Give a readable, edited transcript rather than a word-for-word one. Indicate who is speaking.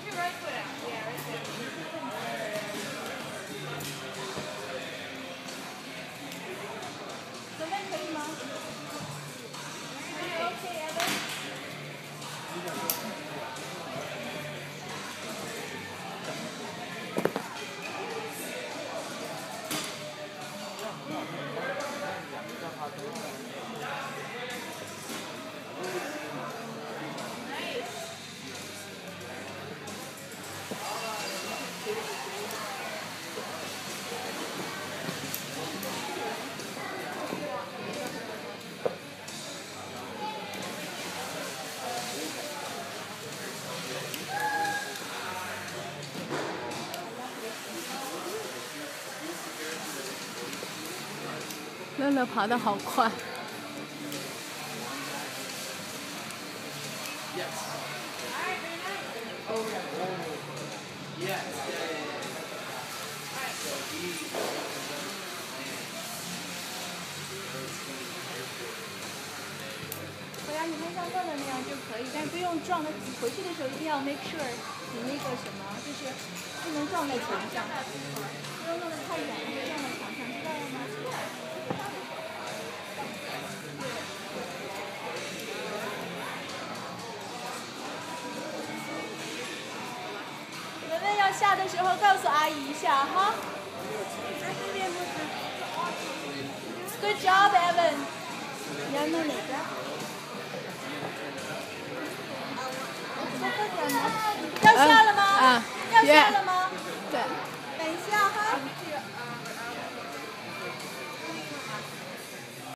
Speaker 1: 左边可以吗？OK, Evan。
Speaker 2: 乐乐跑得好快。
Speaker 1: 回来你看像乐乐那样就可以，但是不用撞的。回去的时候一定要 make sure 你那个什么，就是不能撞在墙上，不用弄得太远了，会撞到墙上，知道了吗？文文要下的时候告诉阿姨一下哈。Good job, Evan。你要弄哪个？多喝点吗？要下了吗？要下了吗？